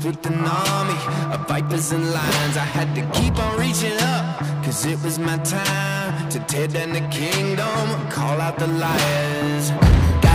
with an army of vipers and lions. I had to keep on reaching up, cause it was my time to tear down the kingdom, call out the liars.